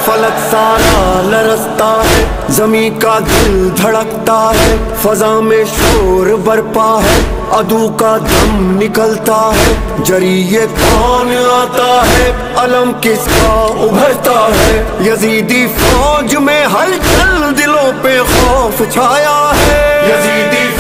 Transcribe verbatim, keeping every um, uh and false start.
फलक सारा लरसता है, जमी का दिल धड़कता है, फजा में शोर बरपा है, अदू का दम निकलता है। जरिए कौन आता है, अलम किसका उभरता है, यजीदी फौज में हलचल, दिलों पे खौफ छाया है। यजीदी